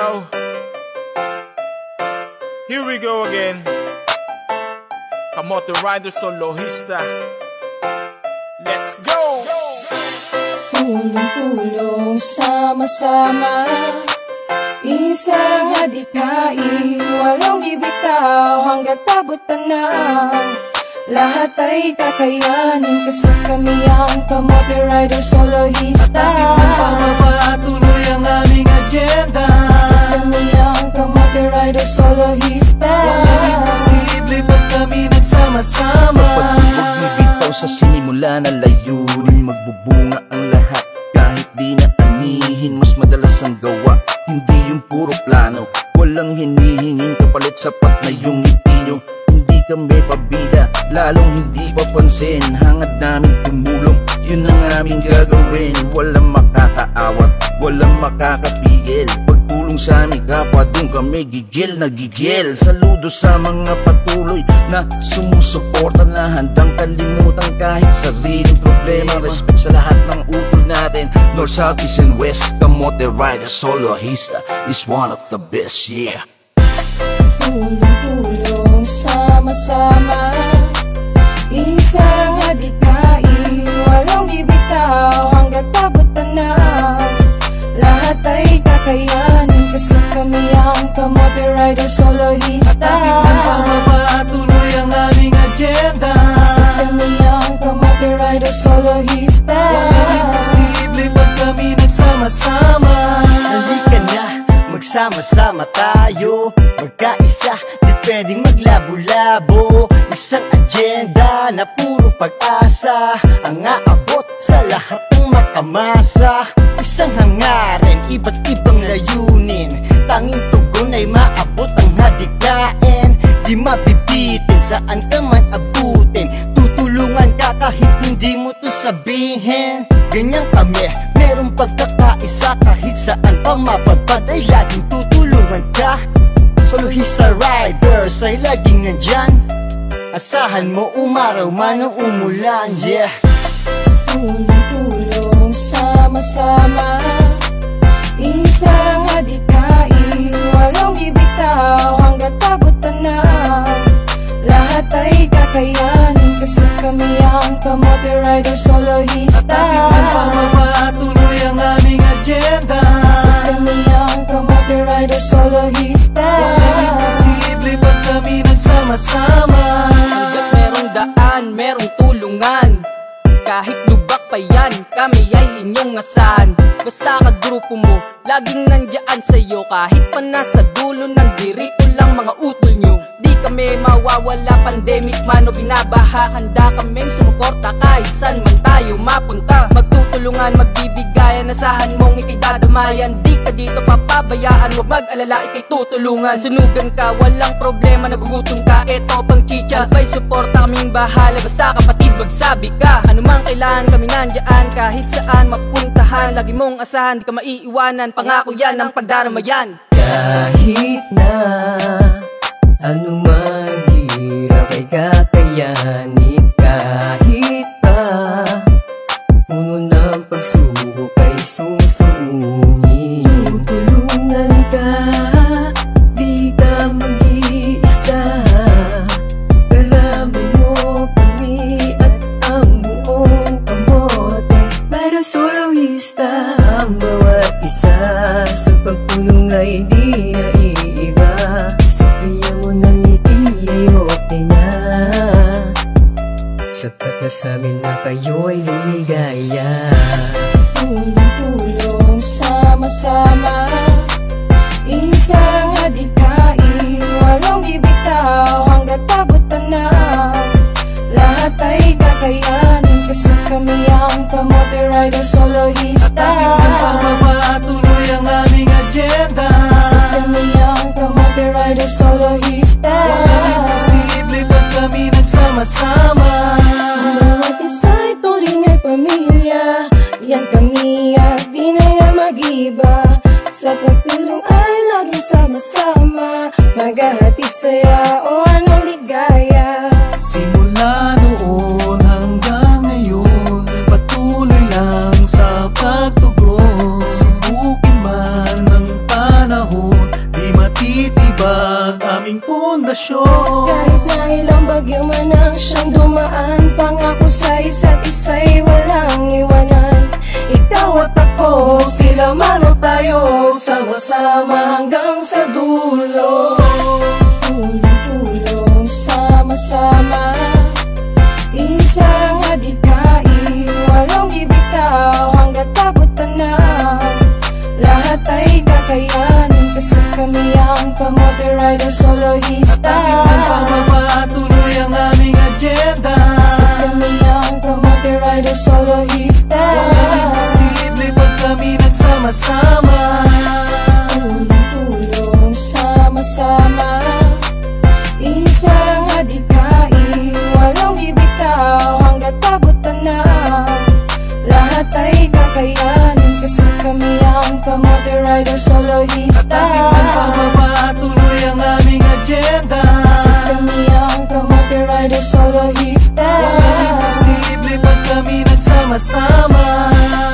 yo. Here we go again. Kamote Rider Solohista. Let's go! Tulong-tulong, sama-sama, isang adikain, walang bibitaw hanggat abot tanaw. Lahat ay kakayanin kasi kami ang Kamote Rider Solohista. Patuloy ang aming agenda kasi kami ang Kamote Rider Solohista. Walang imposible pag kami nagsama-sama. Huwag mabitaw sa sinimula na layunin, magbubunga ang lahat kahit di na anihin. Mas madalas ang gawa, hindi yung puro plano. Walang hinihinging kapalit, sapat na yung ngiti nyo. Hindi kami pabida, lalong hindi papansin. Hangad namin tumulong, yun ang aming gagawin. Walang makakaawat, walang makakapigil. Pagtulong sa aming kapwa, dun kami gigil na gigil. Saludo sa mga patuloy na sumusuporta, na handang kalimutan kahit sariling problema. Respect sa lahat ng utol natin, North, South, East, and West. Kamote Rider Solohista is one of the best, yeah. Tulong-tulong, sama-sama, isang adikain, walang bibitaw hanggat abot tanaw. Lahat ay kakayanin kasi kami ang Kamote Rider Solohista. Patuloy ang aming agenda kasi kami ang Kamote Rider Solohista. Walang imposible pag kami nagsama-sama. Halika na, magsama-sama tayo, magkaisa, di pwedeng maglabo-labo. Isang agenda na puro pag-asa ang aabot sa lahat ng makamasa. Isang hangarin, iba't ibang layunin, tanging tugon ay maabot ang hadikain. Di mabibitin, saan ka man abutin, tutulungan ka kahit hindi mo to sabihin. Ganyan kami, merong pagkakaisa, kahit saan pang mapadpad ay laging tutulungan ka. Solohista Riders ay laging nandyan, asahan mo umaraw man o umulan, yeah. Tulong-tulong, sama-sama, isang adikain, walang bibitaw hanggat abot tanaw. Lahat ay kakayanin kasi kami ang Kamote Rider Solohista. Patuloy ang aming agenda kasi kami ang Kamote Rider Solohista. Walang imposible pag kami nagsama-sama. Hanggat merong daan, merong tulungan, kahit lubak pa yan, kami ay inyong asahan. Basta kagrupo mo, laging nandiyan sa'yo. Kahit pa nasa dulo ng dirito lang mga utol nyo, di kami mawawala, pandemic man o binabaha. Handa kaming sumuporta kahit saan man tayo mapunta. Magtutulungan, magbibigayan, asahan mong ikay dadamayan. Di ka dito papabayaan, huwag mag-alala, ikay tutulungan. Sunugan ka, walang problema, nagugutom ka, eto pang chicha. May suporta kaming bahala, basta kapatid magsabi ka. Ano mang kailangan kami nandiyan, kahit saan mapuntahan. Lagi mong asahan, di ka maiiwanan, pangako yan ang pagdaramayan. Kahit na ano man hirap ay kakayanin. Kahit pa puno ng pagsubok ay susungin. Tutulungan ka, di ka mag-iisa. Karami mo kami at ang buong Kamote Rider Solohista. Ang bawat isa sa pagtulong ay di naiiba. Sabihan mo ng ngiti ay okay na, sapat na sa'min na kayo ay lumigaya. Tulong-tulong, sama-sama, isang adikain, walang bibitaw hanggat abot tanaw. Lahat ay kakayanin kasi kami ang Kamote Rider Solohista. Patuloy ang aming agenda kasi kami ang Kamote Rider Solohista. Walang imposible pag kami nagsama-sama. Bawat isa ay turing ay pamilya, yan kami at di na yan mag-iba. Sa pagtulong ay laging sama-sama, maghahatid saya o anong ligaya. Simula noon hanggang ngayon, patuloy lang sa pagtugon. Subukin man ng panahon, ipag aming pundasyon. Kahit na ilang bagyo man ang siyang dumaan, pangako sa isa't isa'y walang iwanan. Ikaw at ako, sila man o tayo, sama-sama hanggang sa dulo. Tulong-tulong, sama-sama, isang adhikain, walang bibitaw hanggat abutan na. Lahat ay kakayanin kasi kami ang kamote rider solohista. At ating pababa, tuloy ang aming agenda. Kasi kami ang kamote rider solohista. Walang imposible pag kami nagsama-sama. Tulong-tulong, sama-sama, isang adhikain, walang bibitaw hanggat abutan na. Lahat ay kakayanin kasi kami ang kamote rider solohista. At ating pababa, tuloy ang aming agenda. Kasi kami ang kamote rider solohista. Walang imposible pag kami nagsama-sama.